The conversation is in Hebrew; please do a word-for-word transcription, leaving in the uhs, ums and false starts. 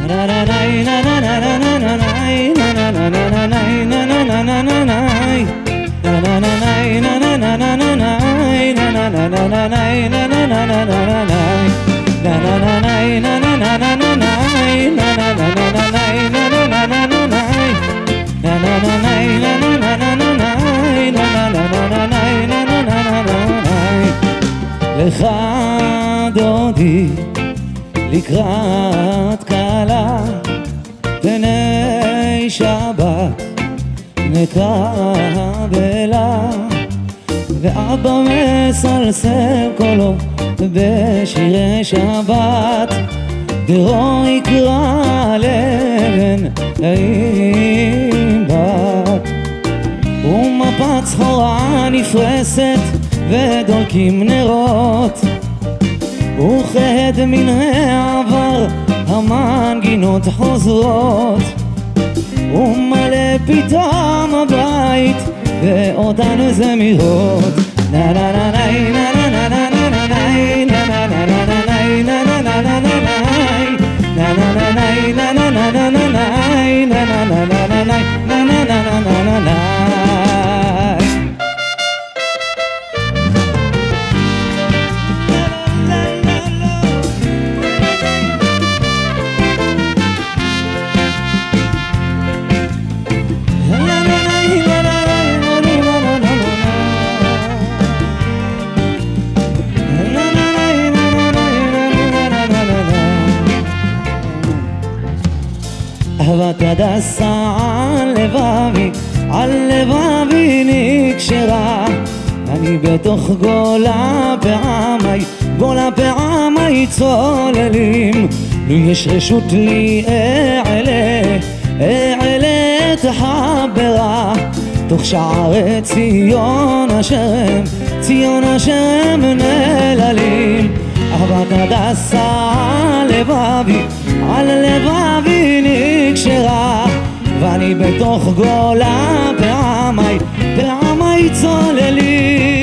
לך דודי לקראת קלה פני שבת נקבלה ואבא מסלסל קולו בשירי שבת דרו יקרא לבן עם בת ומפת סחורה נפרסת ודולקים נרות וכהד מן העבר המנגינות חוזרות ומלא פתאום הבית ואותן זמירות נה נה נה נה נה נה נה נה נה נה נה נה אהבת הדסה על לבבי, על לבבי נקשרה אני בתוך גולה פעמי, גולה פעמי צוללים לו יש רשות לי אעלה, אעלה את החברה תוך שערי ציון השם, ציון השם נללים אהבת הדסה על לבבי, על לבבי נקשרה ואני בתוך גולה פעמי, פעמי צוללים